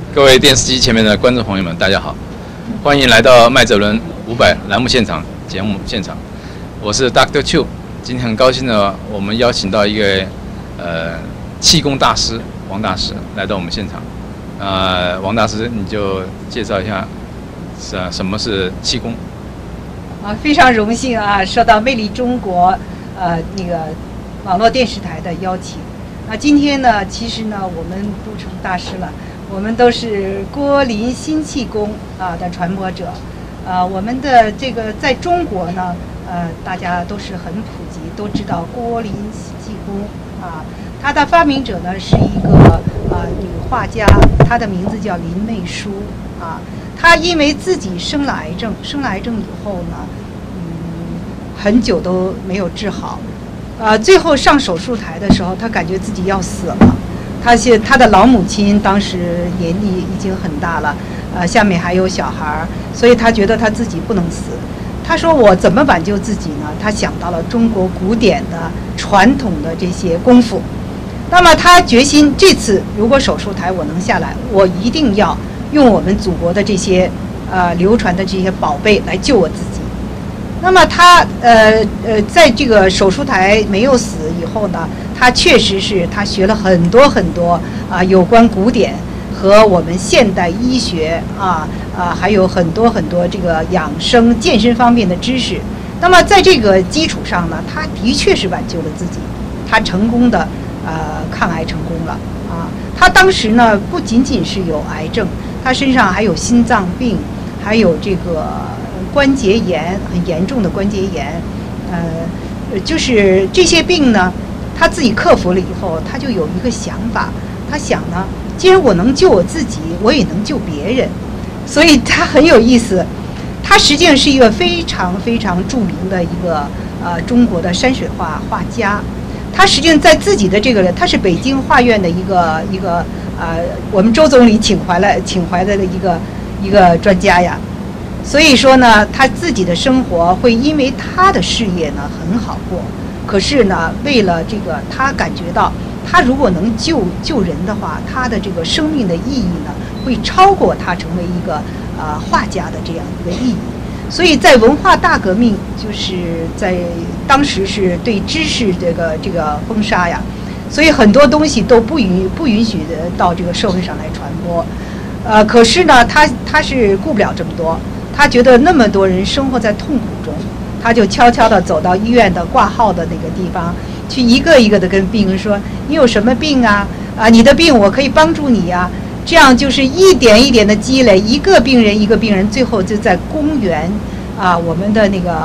各位电视机前面的观众朋友们，大家好，欢迎来到麦哲伦500栏目现场节目现场，我是 Dr. Chu。今天很高兴呢，我们邀请到一个气功大师王大师来到我们现场。王大师，你就介绍一下什么是气功？ 非常荣幸啊，受到魅力中国那个网络电视台的邀请。今天呢，其实呢，我们都成大师了，我们都是郭林新气功的传播者。我们的这个在中国呢，大家都是很普及，都知道郭林气功啊。他的发明者呢是一个女画家，她的名字叫林媚书啊。她因为自己生了癌症以后呢，很久都没有治好。最后上手术台的时候，他感觉自己要死了。他的老母亲当时年纪已经很大了，下面还有小孩，所以他觉得他自己不能死。他说：“我怎么挽救自己呢？”他想到了中国古典的传统的这些功夫。那么他决心，这次如果手术台我能下来，我一定要用我们祖国的这些流传的这些宝贝来救我自己。那么他在这个手术台没有死以后呢，他确实是他学了很多有关古典和我们现代医学还有很多这个养生健身方面的知识。那么在这个基础上呢，他的确是挽救了自己，他成功的抗癌成功了啊。他当时呢不仅仅是有癌症，他身上还有心脏病，还有这个关节炎，很严重的关节炎，就是这些病呢，他自己克服了以后，他就有一个想法，他想呢，既然我能救我自己，我也能救别人，所以他很有意思。他实际上是一个非常著名的一个中国的山水画画家。他实际上在自己的这个，他是北京画院的一个我们周总理请回来的一个专家呀。所以说呢，他自己的生活会因为他的事业呢很好过，可是呢，为了这个，他感觉到他如果能救人的话，他的这个生命的意义呢，会超过他成为一个画家的这样一个意义。所以在文化大革命，就是在当时是对知识这个封杀呀，所以很多东西都不允许到这个社会上来传播。可是呢，他是顾不了这么多。他觉得那么多人生活在痛苦中，他就悄悄地走到医院的挂号的那个地方，去一个一个的跟病人说：“你有什么病啊？你的病我可以帮助你呀。”这样就是一点一点的积累，一个病人，最后就在公园我们的那个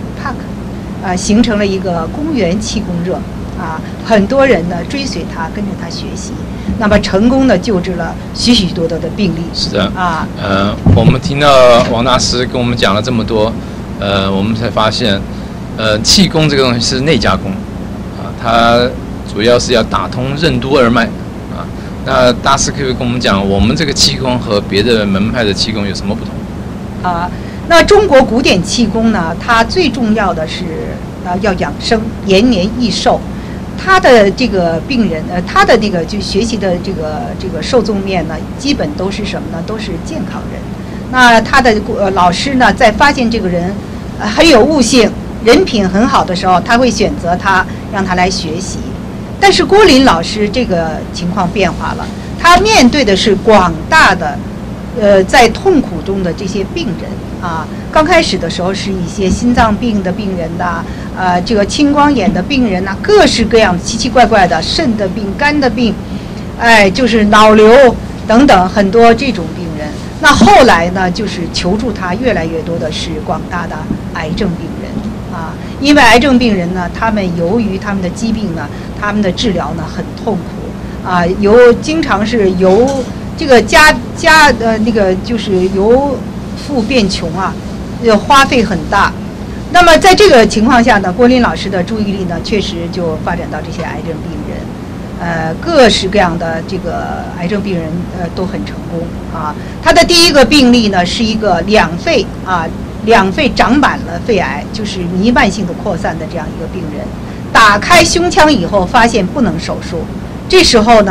park 形成了一个公园气功热很多人呢追随他，跟着他学习。那么成功的救治了许多的病例。 是的我们听到王大师跟我们讲了这么多，我们才发现，气功这个东西是内家功它主要是要打通任督二脉那大师可以跟我们讲，我们这个气功和别的门派的气功有什么不同？ 那中国古典气功呢，它最重要的是要养生，延年益寿。他的这个病人，他的这个就学习的这个受众面呢，基本都是什么呢？都是健康人。那他的老师呢，在发现这个人很有悟性、人品很好的时候，他会选择他，让他来学习。但是郭林老师这个情况变化了，他面对的是广大的在痛苦中的这些病人刚开始的时候是一些心脏病的病人这个青光眼的病人各式各样奇奇怪怪的肾的病、肝的病，就是脑瘤等等很多这种病人。那后来呢，就是求助他越来越多的是广大的癌症病人因为癌症病人呢，他们由于他们的疾病呢，他们的治疗呢很痛苦经常是由这个那个就是由富变穷花费很大。那么在这个情况下呢，郭林老师的注意力呢，确实就发展到这些癌症病人，各式各样的这个癌症病人都很成功他的第一个病例呢，是一个两肺长满了肺癌，就是弥漫性的扩散的这样一个病人。打开胸腔以后，发现不能手术，这时候呢，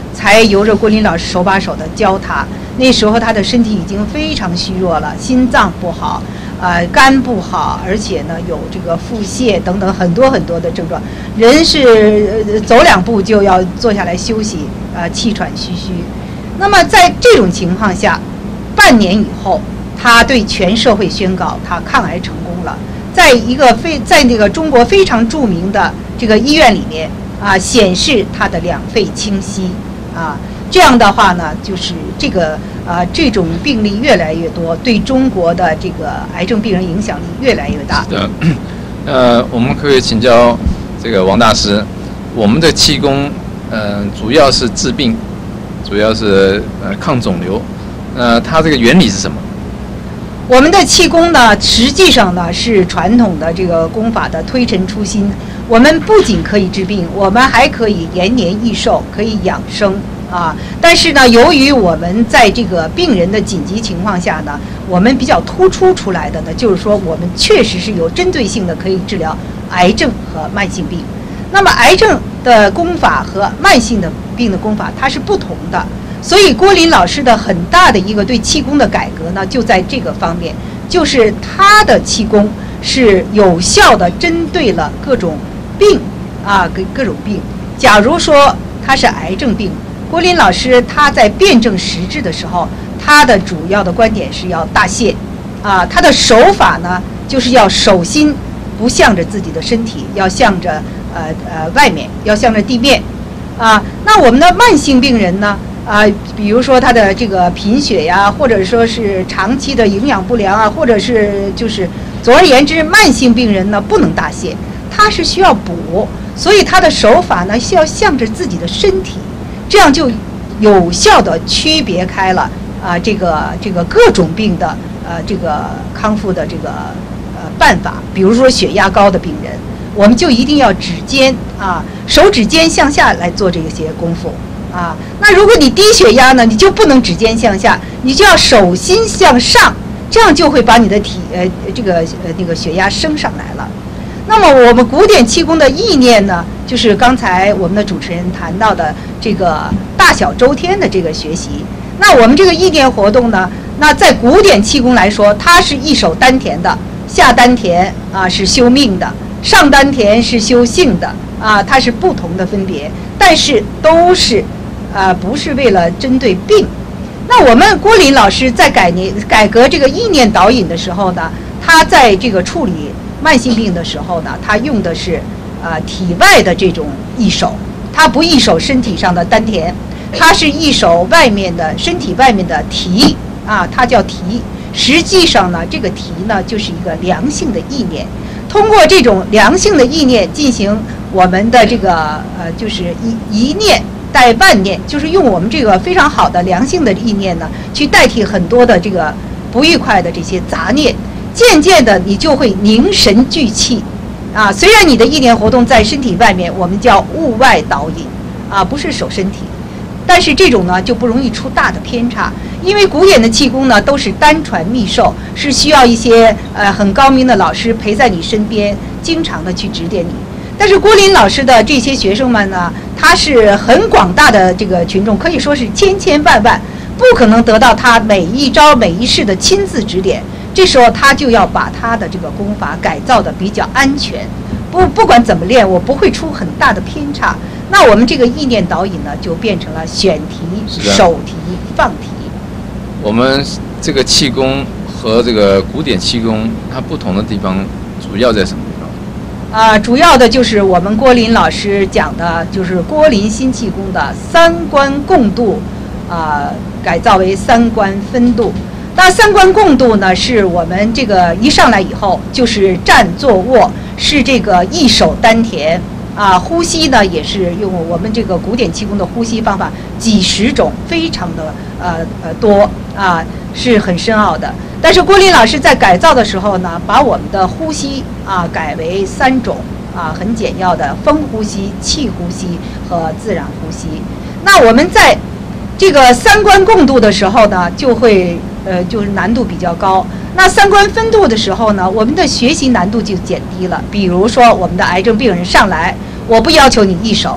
才由着郭林老师手把手的教他。那时候他的身体已经非常虚弱了，心脏不好，肝不好，而且呢有这个腹泻等等很多很多的症状，人是走2步就要坐下来休息，气喘吁吁。那么在这种情况下，半年以后，他对全社会宣告他抗癌成功了，在那个中国非常著名的这个医院里面显示他的2肺清晰这样的话呢，就是这种病例越来越多，对中国的这个癌症病人影响力越来越大。 是的，我们可以请教这个王大师，我们的气功主要是治病，主要是抗肿瘤，它这个原理是什么？ 我们的气功呢，实际上呢是传统的这个功法的推陈出新。我们不仅可以治病，我们还可以延年益寿，可以养生但是呢，由于我们在这个病人的紧急情况下呢，我们比较突出出来的呢，就是说我们确实是有针对性的可以治疗癌症和慢性病。那么癌症的功法和慢性的病的功法它是不同的。所以郭林老师的很大的一个对气功的改革呢，就在这个方面，就是他的气功是有效的针对了各种病各种病。假如说他是癌症病，郭林老师他在辩证实质的时候，他的主要的观点是要大泻他的手法呢，就是要手心不向着自己的身体，要向着外面，要向着地面那我们的慢性病人呢？比如说他的这个贫血呀，或者说是长期的营养不良或者是总而言之，慢性病人呢不能大泻，他是需要补，所以他的手法呢需要向着自己的身体，这样就有效的区别开了这个各种病的这个康复的这个办法。比如说血压高的病人，我们就一定要指尖手指尖向下来做这些功夫。那如果你低血压呢，你就不能指尖向下，你就要手心向上，这样就会把你的那个血压升上来了。那么我们古典气功的意念呢，就是刚才我们的主持人谈到的这个大小周天的这个学习。那我们这个意念活动呢，那在古典气功来说，它是一手丹田的，下丹田是修命的，上丹田是修性的它是不同的分别，但是都是不是为了针对病。那我们郭林老师在改革这个意念导引的时候呢，他在这个处理慢性病的时候呢，他用的是体外的这种一手，他不一手身体上的丹田，他是一手外面的身体外面的提它叫提。实际上呢，这个提呢就是一个良性的意念，通过这种良性的意念进行我们的这个就是一念带万念，就是用我们这个非常好的良性的意念呢，去代替很多的这个不愉快的这些杂念，渐渐的你就会凝神聚气虽然你的意念活动在身体外面，我们叫物外导引不是手身体，但是这种呢就不容易出大的偏差。因为古典的气功呢都是单传密授，是需要一些很高明的老师陪在你身边，经常的去指点你。但是郭林老师的这些学生们呢，他是很广大的这个群众，可以说是千千万万，不可能得到他每一招每一式的亲自指点。这时候他就要把他的这个功法改造的比较安全，不管怎么练，我不会出很大的偏差。那我们这个意念导引呢，就变成了选题、手题、放题。 我们这个气功和这个古典气功，它不同的地方主要在什么地方？ 主要的就是我们郭林老师讲的，就是郭林新气功的三观共度，改造为三观分度。那三观共度呢，是我们这个一上来以后就是站坐卧，是这个一手丹田呼吸呢也是用我们这个古典气功的呼吸方法几十种，非常的多是很深奥的。但是郭林老师在改造的时候呢，把我们的呼吸改为3种很简要的风呼吸、气呼吸和自然呼吸。那我们在这个三观共度的时候呢，就会就是难度比较高。那三观分度的时候呢，我们的学习难度就减低了。比如说我们的癌症病人上来，我不要求你一手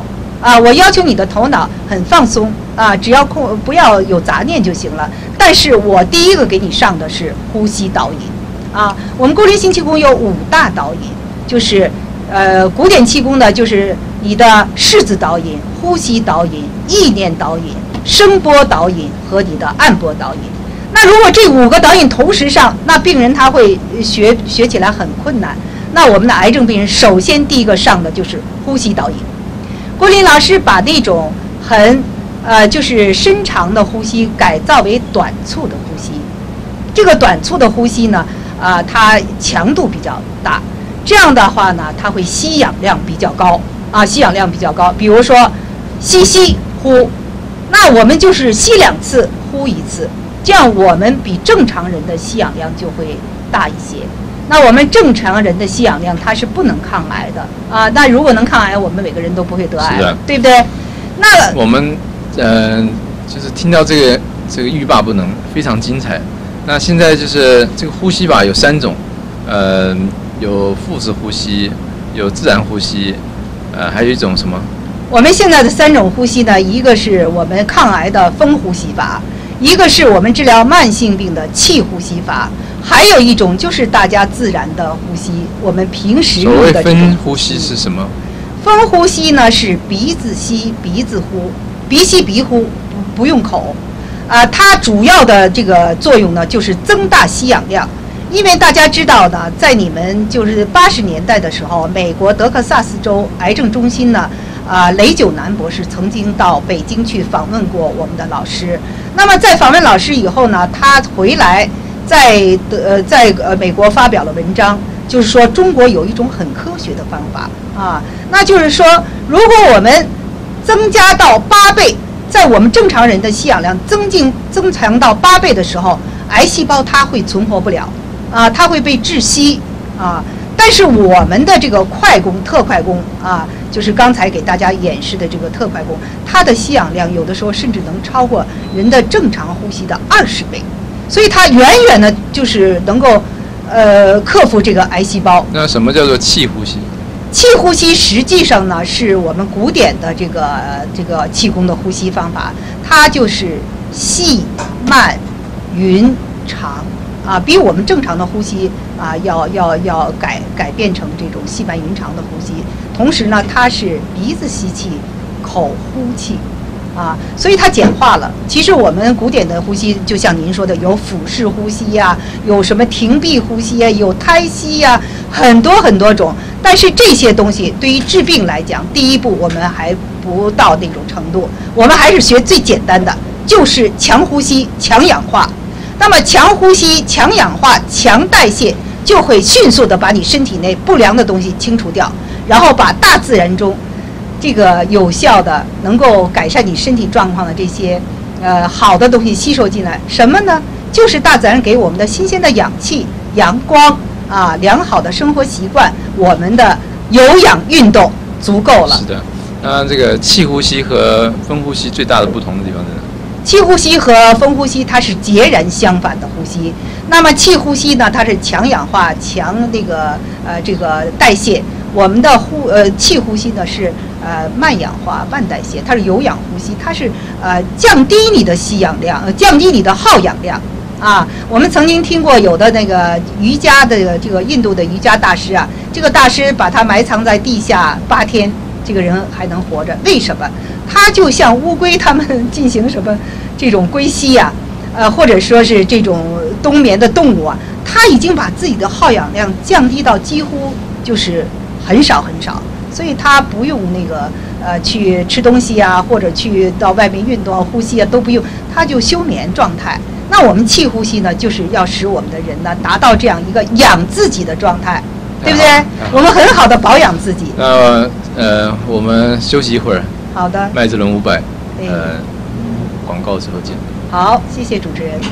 我要求你的头脑很放松只要不要有杂念就行了。但是我第一个给你上的是呼吸导引我们古灵行气功有5大导引，就是古典气功呢，就是你的式子导引、呼吸导引、意念导引、声波导引和你的按波导引。那如果这5个导引同时上，那病人他会学起来很困难。那我们的癌症病人首先第一个上的就是呼吸导引。郭林老师把那种很就是深长的呼吸改造为短促的呼吸。这个短促的呼吸呢，它强度比较大，这样的话呢，它会吸氧量比较高吸氧量比较高。比如说吸呼，那我们就是吸2次，呼1次，这样我们比正常人的吸氧量就会大一些。那我们正常人的吸氧量它是不能抗癌的那如果能抗癌，我们每个人都不会得癌了，对不对？那我们就是听到这个欲罢不能，非常精彩。那现在就是这个呼吸法有3种，有腹式呼吸，有自然呼吸，还有一种什么？ 我们现在的3种呼吸呢，一个是我们抗癌的风呼吸法，一个是我们治疗慢性病的气呼吸法，还有一种就是大家自然的呼吸，我们平时用的。 所谓风呼吸是什么？ 风呼吸呢是鼻子吸鼻子呼，鼻吸鼻呼，不用口它主要的这个作用呢就是增大吸氧量。因为大家知道呢，在你们就是80年代的时候，美国德克萨斯州癌症中心呢雷九南博士曾经到北京去访问过我们的老师。那么在访问老师以后呢，他回来在美国发表了文章，就是说中国有一种很科学的方法那就是说如果我们增加到8倍，在我们正常人的吸氧量增强到8倍的时候，癌细胞它会存活不了它会被窒息但是我们的这个快攻特快攻就是刚才给大家演示的这个特快攻，它的吸氧量有的时候甚至能超过人的正常呼吸的20倍，所以它远远的就是能够克服这个癌细胞。 那什么叫做气呼吸？ 气呼吸实际上呢是我们古典的这个气功的呼吸方法，它就是细慢匀长比我们正常的呼吸要改变成这种细慢匀长的呼吸。同时呢，它是鼻子吸气，口呼气所以它简化了。其实我们古典的呼吸，就像您说的，有腹式呼吸有什么停闭呼吸有胎息很多很多种。但是这些东西对于治病来讲，第一步我们还不到那种程度，我们还是学最简单的，就是强呼吸、强氧化。那么强呼吸、强氧化、强代谢，就会迅速的把你身体内不良的东西清除掉，然后把大自然中这个有效的能够改善你身体状况的这些好的东西吸收进来。什么呢？就是大自然给我们的新鲜的氧气、阳光良好的生活习惯，我们的有氧运动足够了。 是的。那这个气呼吸和风呼吸最大的不同的地方在哪？ 气呼吸和风呼吸它是截然相反的呼吸。那么气呼吸呢，它是强氧化、强这个代谢。我们的气呼吸呢是慢氧化、慢代谢，它是有氧呼吸，它是降低你的吸氧量，降低你的耗氧量我们曾经听过有的那个瑜伽的这个印度的瑜伽大师这个大师把他埋藏在地下8天，这个人还能活着，为什么？他就像乌龟他们进行什么这种归西或者说是这种冬眠的动物他已经把自己的耗氧量降低到几乎就是很少很少，所以他不用那个去吃东西或者去到外面运动呼吸都不用，他就休眠状态。那我们气呼吸呢，就是要使我们的人呢达到这样一个养自己的状态，对不对？我们很好的保养自己。 那我们休息一会儿。 好的。 麦哲伦500，广告之后见。 好，谢谢主持人。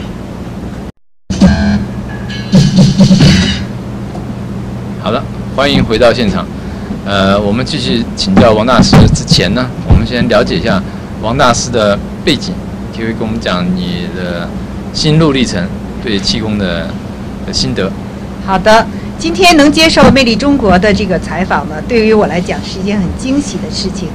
好的，欢迎回到现场。我们继续请教王大师之前呢，我们先了解一下王大师的背景，可以跟我们讲你的心路历程，对气功的心得。 好的，今天能接受魅力中国的这个采访呢，对于我来讲是一件很惊喜的事情。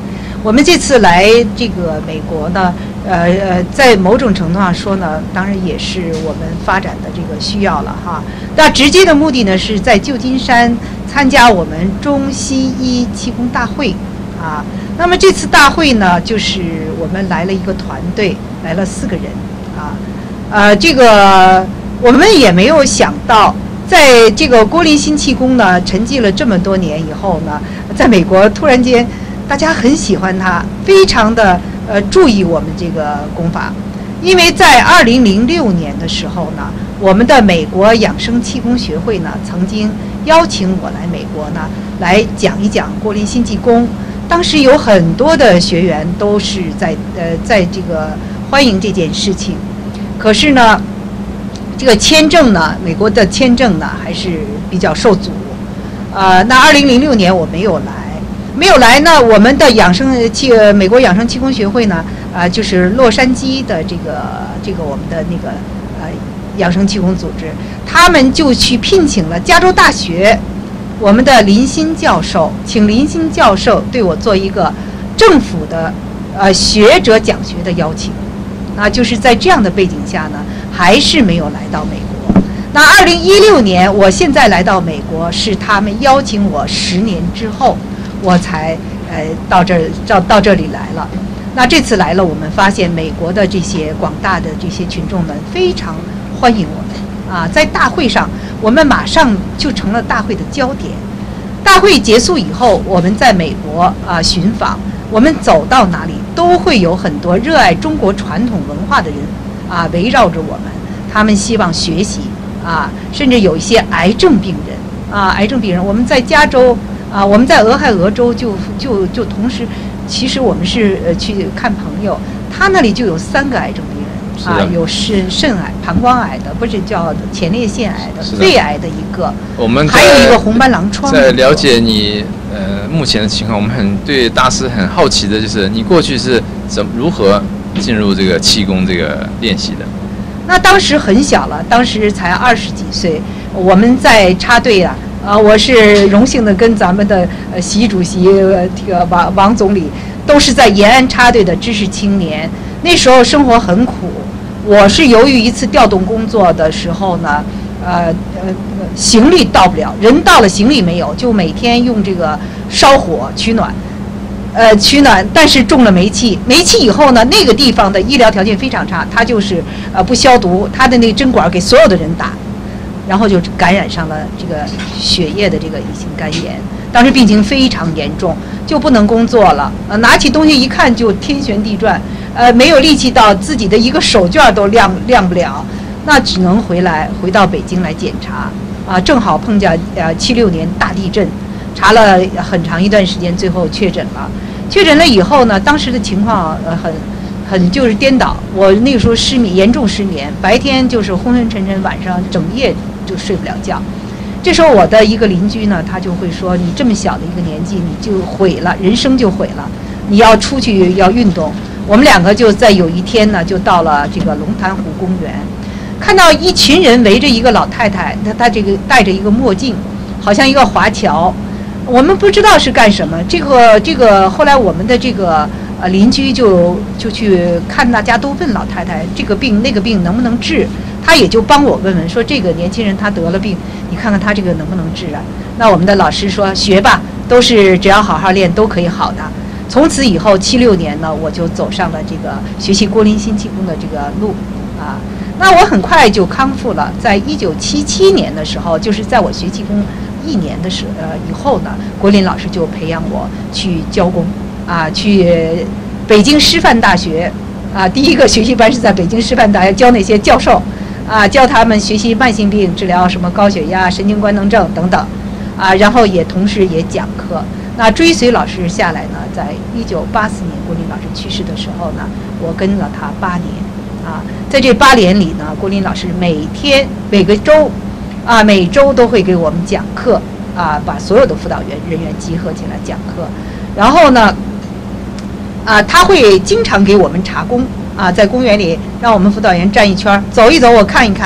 我们这次来这个美国呢，在某种程度上说呢，当然也是我们发展的这个需要了哈。那直接的目的呢，是在旧金山参加我们中西医气功大会啊。那么这次大会呢，就是我们来了一个团队，来了4个人啊。这个我们也没有想到，在这个郭林新气功呢沉寂了这么多年以后呢，在美国突然间大家很喜欢它，非常的注意我们这个功法。因为在2006年的时候呢，我们的美国养生气功学会呢曾经邀请我来美国呢来讲一讲郭林新气功。当时有很多的学员都是在这个欢迎这件事情，可是呢，这个签证呢，美国的签证呢还是比较受阻。那2006年我没有来呢，我们的美国养生气功学会呢，就是洛杉矶的这个我们的那个养生气功组织，他们就去聘请了加州大学我们的林新教授，请林新教授对我做一个政府的学者讲学的邀请。那就是在这样的背景下呢，还是没有来到美国。那2016年，我现在来到美国，是他们邀请我10年之后，我才到这里来了。那这次来了，我们发现美国的这些广大的这些群众们非常欢迎我们啊，在大会上，我们马上就成了大会的焦点。大会结束以后，我们在美国寻访，我们走到哪里都会有很多热爱中国传统文化的人围绕着我们，他们希望学习甚至有一些癌症病人我们在加州我们在俄亥俄州就同时，其实我们是去看朋友，他那里就有3个癌症病人有肾癌、膀胱癌的，不是叫前列腺癌的，肺癌的一个， 我们还有一个红斑狼疮。 在了解你目前的情况，我们对大师很好奇的就是你过去是如何进入这个气功这个练习的？ 那当时很小了，当时才20几岁，我们在插队我是荣幸的跟咱们的习主席这个王总理都是在延安插队的知识青年。那时候生活很苦，我是由于一次调动工作的时候呢，行李到不了，人到了行李没有，就每天用这个烧火取暖，但是中了煤气以后呢，那个地方的医疗条件非常差，它就是不消毒，它的那个针管给所有的人打，然后就感染上了这个血液的这个乙型肝炎，当时病情非常严重，就不能工作了，拿起东西一看就天旋地转，没有力气到自己的一个手绢都亮不了，那只能回到北京来检查正好碰见76年大地震，查了很长一段时间，最后确诊了。确诊了以后呢，当时的情况很就是颠倒，我那个时候严重失眠，白天就是昏昏沉沉，晚上整夜就睡不了觉。这时候我的一个邻居呢，他就会说：“你这么小的一个年纪，你就毁了，人生就毁了，你要出去要运动。”我们2个就在有一天呢，就到了这个龙潭湖公园，看到一群人围着一个老太太，她这个戴着一个墨镜，好像一个华侨。我们不知道是干什么。这个后来我们的这个邻居就去看，大家都问老太太这个病那个病能不能治，他也就帮我问说这个年轻人他得了病，你看看他这个能不能治啊？那我们的老师说学吧，都是只要好好练都可以好的。从此以后76年呢，我就走上了这个学习郭林新气功的这个路那我很快就康复了。在1977年的时候，就是在我学气功1年的以后呢，郭林老师就培养我去教功去北京师范大学第一个学习班是在北京师范大学教那些教授教他们学习慢性病治疗，什么高血压、神经官能症等等然后也同时也讲课。那追随老师下来呢，在1984年郭林老师去世的时候呢，我跟了他8年在这8年里呢，郭林老师每个周每周都会给我们讲课把所有的辅导人员集合起来讲课。然后呢他会经常给我们查功在公园里让我们辅导员站一圈走一走，我看一看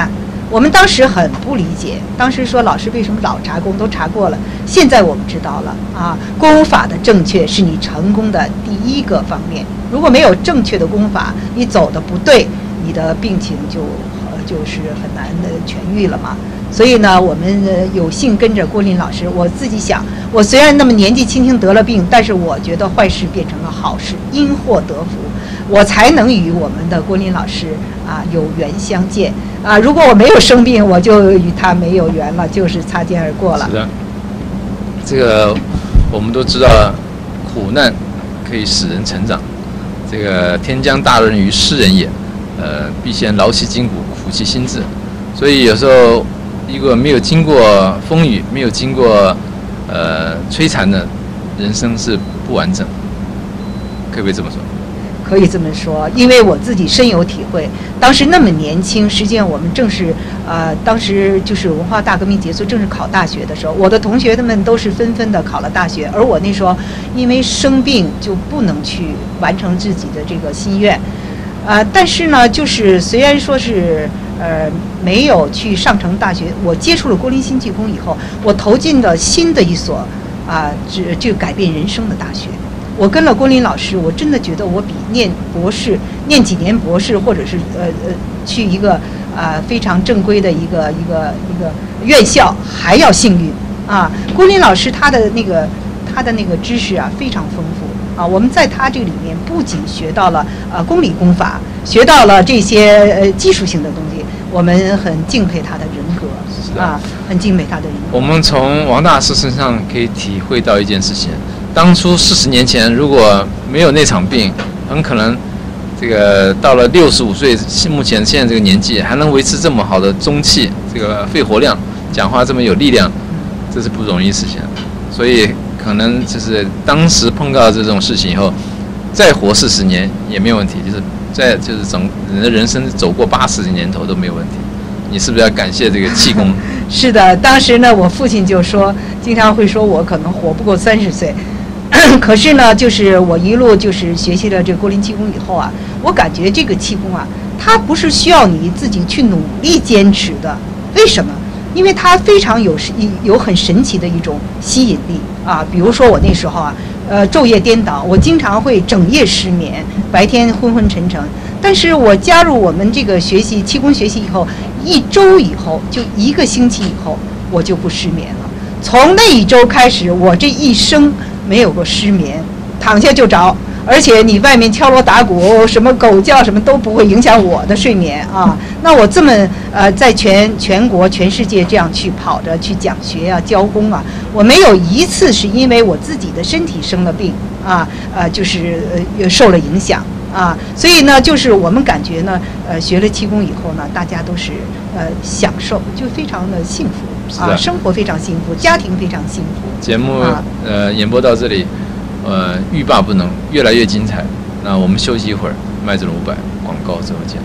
我们当时很不理解，当时说老师为什么老查功，都查过了。现在我们知道了啊，功法的正确是你成功的第一个方面。如果没有正确的功法，你走的不对，你的病情就是很难的痊愈了嘛。所以呢，我们有幸跟着郭林老师。我自己想，我虽然那么年纪轻轻得了病，但是我觉得坏事变成了好事，因祸得福，我才能与我们的郭林老师有缘相见啊。如果我没有生病，我就与他没有缘了，就是擦肩而过了。 是的，这个我们都知道，苦难可以使人成长。这个天将大任于斯人也，必先劳其筋骨，苦其心志。所以有时候，如果没有经过风雨，没有经过摧残的人生是不完整，可不可以这么说？ 可以这么说，因为我自己深有体会。当时那么年轻，实际上我们正是当时就是文化大革命结束，正是考大学的时候。我的同学们都是纷纷的考了大学，而我那时候因为生病就不能去完成自己的这个心愿。但是呢，就是虽然说是没有去上成大学，我接触了郭林新气功以后，我投进了新的一所就改变人生的大学。我跟了郭林老师，我真的觉得我比念博士、念几年博士，或者是去一个非常正规的一个院校还要幸运啊！郭林老师他的那个知识非常丰富啊！我们在他这里面不仅学到了功理功法，学到了这些技术性的东西，我们很敬佩他的人格很敬佩他的人格。 我们从王大师身上可以体会到一件事情。当初40年前，如果没有那场病，很可能这个到了65岁，目前现在这个年纪，还能维持这么好的中气，这个肺活量，讲话这么有力量，这是不容易事情。所以可能就是当时碰到这种事情以后，再活40年也没有问题，就是整人的人生走过80年头都没有问题。你是不是要感谢这个气功？ 是的，当时呢，我父亲就说，经常会说我可能活不过30岁。可是呢，就是我一路就是学习了这个郭林气功以后我感觉这个气功它不是需要你自己去努力坚持的。为什么？因为它非常有很神奇的一种吸引力比如说我那时候昼夜颠倒，我经常会整夜失眠，白天昏昏沉沉。但是我加入我们这个学习气功学习以后，1周以后，就1个星期以后，我就不失眠了。从那1周开始，我这一生没有过失眠，躺下就着，而且你外面敲锣打鼓，什么狗叫什么都不会影响我的睡眠那我这么在全国全世界这样去跑着去讲学教功我没有一次是因为我自己的身体生了病就是受了影响所以呢，就是我们感觉呢，学了气功以后呢，大家都是享受，就非常的幸福生活非常幸福，家庭非常幸福。 节目演播到这里，欲罢不能，越来越精彩。那我们休息一会儿，麦哲伦500广告之后见。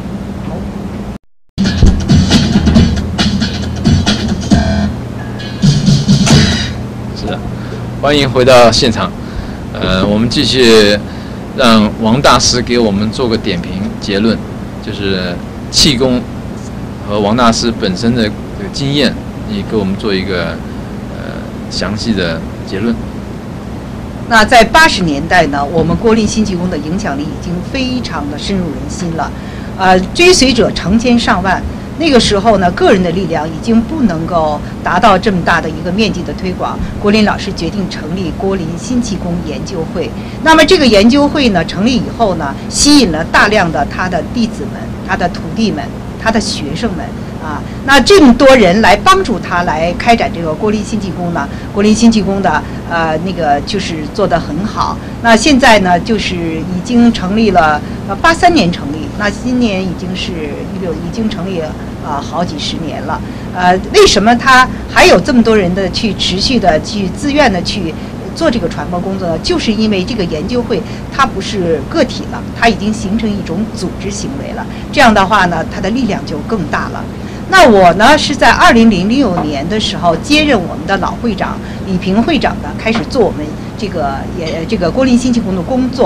是的，欢迎回到现场。我们继续让王大师给我们做个点评结论，就是气功和王大师本身的这个经验，你给我们做一个详细的结论。 那在80年代呢，我们郭林新气功的影响力已经非常的深入人心了，追随者成千上万。那个时候呢，个人的力量已经不能够达到这么大的一个面积的推广。郭林老师决定成立郭林新气功研究会。那么这个研究会呢，成立以后呢，吸引了大量的他的弟子们、他的徒弟们、他的学生们那这么多人来帮助他来开展这个郭林新气功呢，郭林新气功的那个就是做得很好。那现在呢，就是已经成立了83年成立，那今年已经是已经成立好几十年了。为什么他还有这么多人的去持续的去自愿的去做这个传播工作呢？就是因为这个研究会它不是个体了，它已经形成一种组织行为了。这样的话呢，它的力量就更大了。那我呢是在2006年的时候接任我们的老会长李平会长呢，开始做我们这个郭林新气功的工作。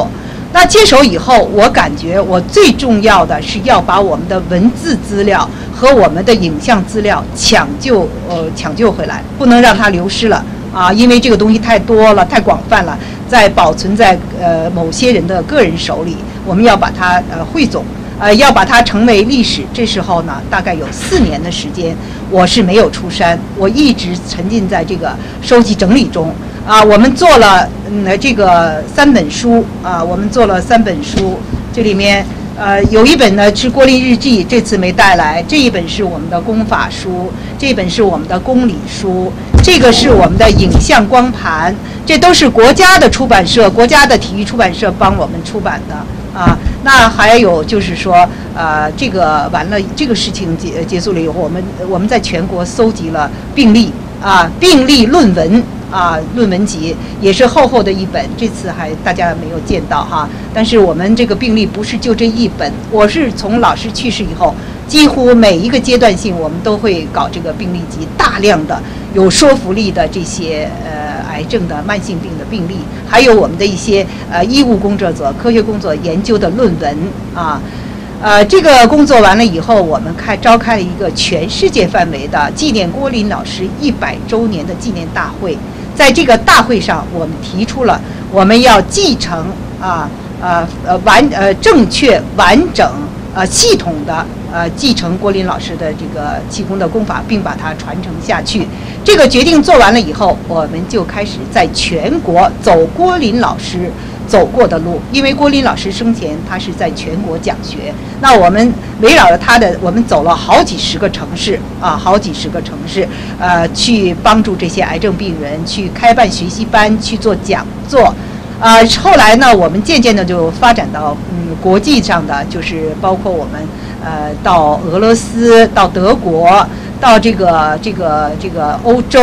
那接手以后，我感觉我最重要的是要把我们的文字资料和我们的影像资料抢救回来，不能让它流失了啊！因为这个东西太多了，太广泛了，保存在某些人的个人手里，我们要把它汇总。要把它成为历史，这时候呢，大概有4年的时间，我是没有出山，我一直沉浸在这个收集整理中。我们做了这个3本书我们做了3本书，这里面有一本呢是郭林日记，这次没带来，这一本是我们的功法书，这一本是我们的公理书，这个是我们的影像光盘，这都是国家的出版社、国家的体育出版社帮我们出版的。那还有就是说，这个完了，这个事情结束了以后，我们在全国搜集了病例病例论文论文集，也是厚厚的一本，这次大家没有见到哈。但是我们这个病例不是就这一本，我是从老师去世以后，几乎每一个阶段性我们都会搞这个病例集，大量的有说服力的这些癌症的慢性病的病例，还有我们的一些医务工作者、科学工作研究的论文这个工作完了以后，我们召开了一个全世界范围的纪念郭林老师100周年的纪念大会。在这个大会上，我们提出了我们要继承正确、完整、系统的继承郭林老师的这个气功的功法，并把它传承下去。这个决定做完了以后，我们就开始在全国走郭林老师走过的路，因为郭林老师生前他是在全国讲学，那我们围绕着我们走了好几十个城市去帮助这些癌症病人，去开办学习班，去做讲座。后来呢，我们渐渐的就发展到国际上的，就是包括我们到俄罗斯、到德国、到这个欧洲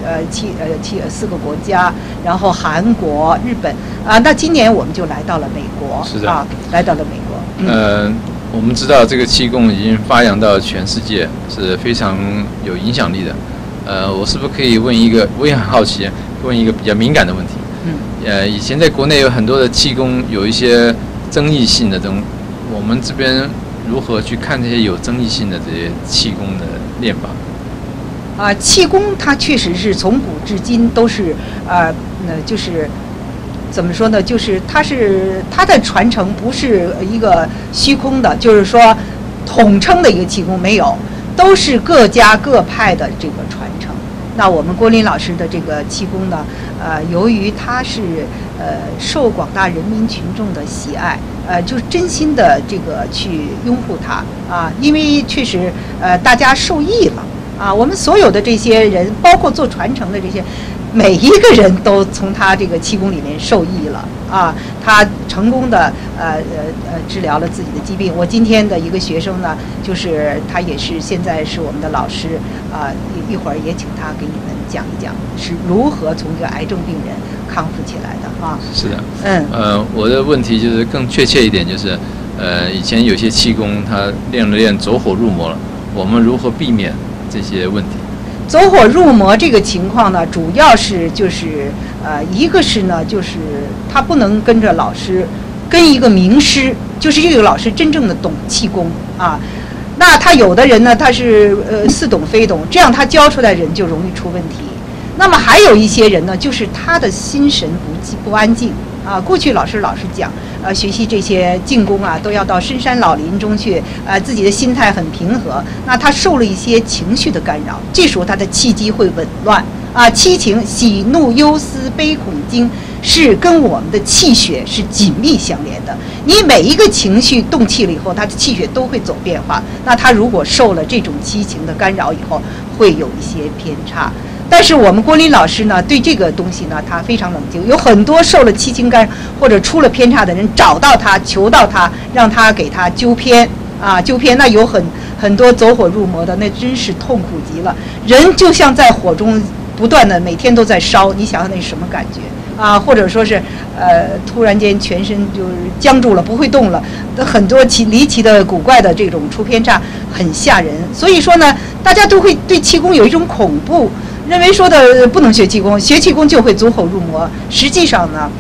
4个国家，然后韩国、日本那今年我们就来到了美国， 是的来到了美国。 我们知道这个气功已经发扬到全世界，是非常有影响力的。我是不是可以我也很好奇，问一个比较敏感的问题？以前在国内有很多的气功有一些争议性的我们这边如何去看这些有争议性的这些气功的练法？ 气功它确实是从古至今都是就是怎么说呢？就是它的传承不是一个虚空的，就是说统称的一个气功没有，都是各家各派的这个传承。那我们郭林老师的这个气功呢，由于他是受广大人民群众的喜爱，就是真心的这个去拥护他因为确实大家受益了我们所有的这些人，包括做传承的这些，每一个人都从他这个气功里面受益了他成功的治疗了自己的疾病。我今天的一个学生呢，就是他也是现在是我们的老师一会儿也请他给你们讲一讲是如何从这个癌症病人康复起来的是的，我的问题就是更确切一点，就是以前有些气功他练走火入魔了，我们如何避免这些问题？ 走火入魔这个情况呢，主要是就是一个是呢，就是他不能跟着老师，跟一个名师，就是这个老师真正的懂气功那他有的人呢，他是似懂非懂，这样他教出来人就容易出问题。那么还有一些人呢，就是他的心神不安静过去老师讲学习这些静功都要到深山老林中去自己的心态很平和，那他受了一些情绪的干扰，这时候他的气机会紊乱七情喜怒忧思悲恐惊是跟我们的气血是紧密相连的，你每一个情绪动气了以后，他的气血都会走变化，那他如果受了这种七情的干扰以后，会有一些偏差。但是我们郭林老师呢，对这个东西呢，他非常冷静，有很多受了七情干扰或者出了偏差的人找到他，求到他，让他给他纠偏纠偏。那有很多走火入魔的，那真是痛苦极了，人就像在火中不断的每天都在烧，你想想那是什么感觉或者说是突然间全身就是僵住了，不会动了，很多离奇的古怪的这种出偏差很吓人。所以说呢，大家都会对气功有一种恐怖，认为说的不能学气功，学气功就会走火入魔。实际上呢，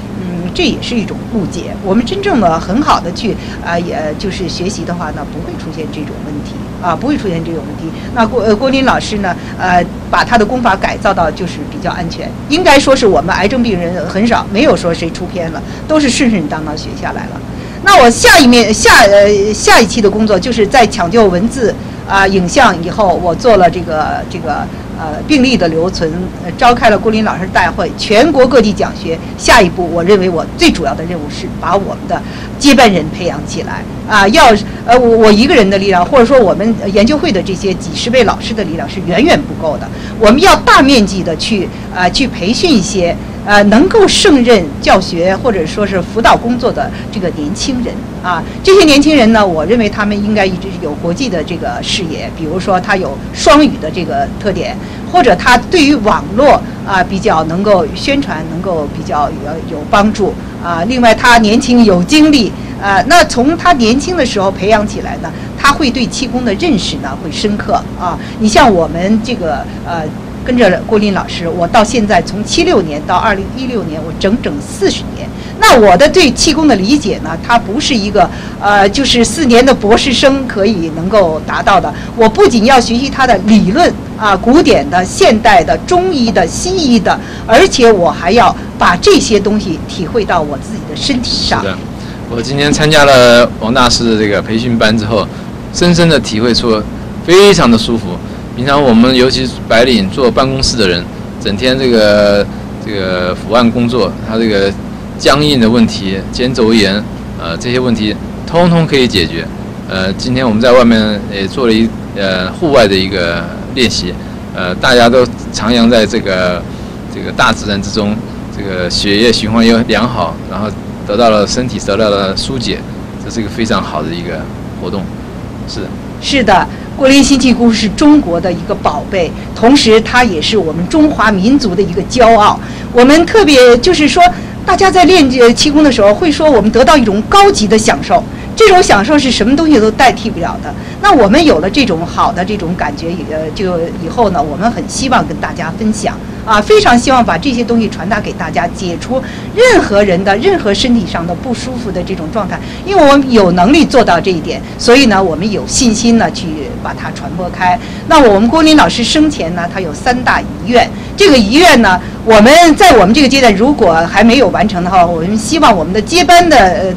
这也是一种误解。我们真正的很好的去也就是学习的话呢，不会出现这种问题不会出现这种问题。那郭林老师呢，把他的功法改造到就是比较安全，应该说是我们癌症病人很少，没有说谁出偏了，都是顺顺当当学下来了。那我下一期的工作就是在抢救文字影像以后，我做了这个病例的留存，召开了郭林老师大会，全国各地讲学。下一步，我认为我最主要的任务是把我们的接班人培养起来我一个人的力量，或者说我们研究会的这些几十位老师的力量是远远不够的。我们要大面积的去培训一些能够胜任教学或者说是辅导工作的这个年轻人这些年轻人呢，我认为他们应该一直有国际的这个视野，比如说他有双语的这个特点，或者他对于网络比较能够宣传，能够比较有帮助另外他年轻有精力那从他年轻的时候培养起来呢，他会对气功的认识呢会深刻你像我们这个跟着郭林老师，我到现在从76年到2016年，我整整40年。那我的对气功的理解呢，它不是一个就是4年的博士生可以能够达到的。我不仅要学习它的理论古典的、现代的、中医的、西医的，而且我还要把这些东西体会到我自己的身体上。 是的，我今天参加了王大师的这个培训班之后，深深的体会出非常的舒服。平常我们尤其是白领坐办公室的人，整天这个伏案工作，他这个僵硬的问题、肩轴炎这些问题，通通可以解决。今天我们在外面也做了户外的一个练习，大家都徜徉在这个大自然之中，这个血液循环又良好，然后身体得到了疏解，这是一个非常好的一个活动。是的。郭林心气功是中国的一个宝贝，同时它也是我们中华民族的一个骄傲。我们特别就是说，大家在练气功的时候会说，我们得到一种高级的享受，这种享受是什么东西都代替不了的。那我们有了这种好的这种感觉，就以后呢，我们很希望跟大家分享非常希望把这些东西传达给大家，解除任何人的任何身体上的不舒服的这种状态。因为我们有能力做到这一点，所以呢，我们有信心呢去把它传播开。那我们郭林老师生前呢，他有3大遗愿。这个遗愿呢，我们在我们这个阶段如果还没有完成的话，我们希望我们的接班的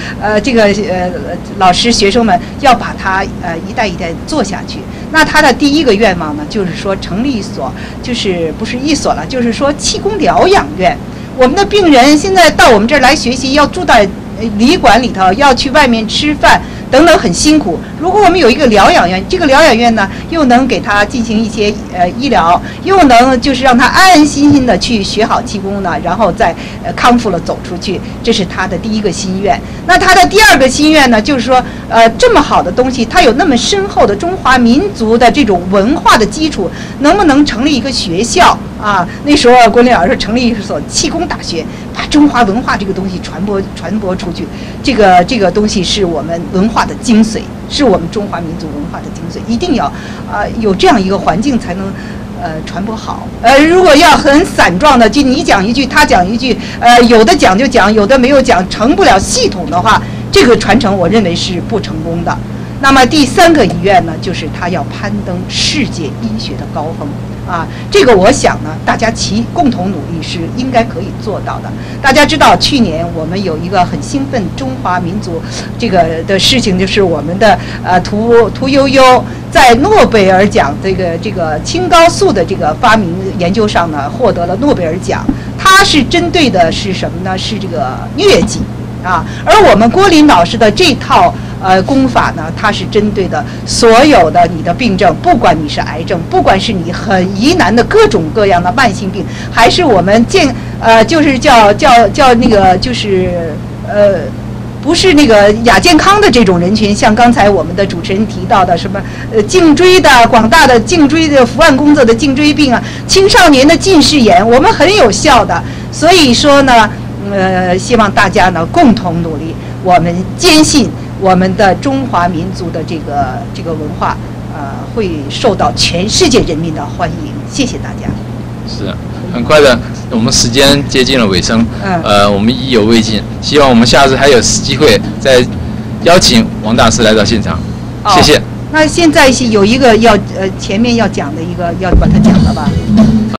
老师学生们要把它一代一代做下去。那他的第一个愿望呢，就是说成立一所，就是不是一所了，就是说气功疗养院。我们的病人现在到我们这儿来学习，要住在旅馆里头，要去外面吃饭等等，很辛苦。如果我们有一个疗养院，这个疗养院呢，又能给他进行一些医疗，又能就是让他安安心心的去学好气功呢，然后再康复了走出去，这是他的第一个心愿。那他的第二个心愿呢，就是说这么好的东西，它有那么深厚的中华民族的这种文化的基础，能不能成立一个学校那时候郭林老师成立一所气功大学，把中华文化这个东西传播出去。这个东西是我们文化的精髓，是我们中华民族文化的精髓，一定要有这样一个环境才能传播好。如果要很散状的，就你讲一句他讲一句，有的讲就讲，有的没有讲，成不了系统的话，这个传承我认为是不成功的。那么第3个遗愿呢，就是他要攀登世界医学的高峰这个我想呢，大家共同努力是应该可以做到的。大家知道，去年我们有一个很兴奋中华民族这个的事情，就是我们的屠呦呦在诺贝尔奖这个青蒿素的这个发明研究上呢，获得了诺贝尔奖。它是针对的是什么呢？是这个疟疾而我们郭林老师的这套功法呢，它是针对的所有的你的病症，不管你是癌症，不管是你很疑难的各种各样的慢性病，还是我们就是叫那个就是不是那个亚健康的这种人群，像刚才我们的主持人提到的什么颈椎的广大的颈椎的伏案工作的颈椎病青少年的近视眼，我们很有效的。所以说呢希望大家呢共同努力，我们坚信我们的中华民族的这个文化会受到全世界人民的欢迎。谢谢大家。 是很快的， 我们时间接近了尾声，我们意犹未尽，希望我们下次还有机会再邀请王大师来到现场，谢谢。 那现在有一个前面要讲的一个要把它讲了吧？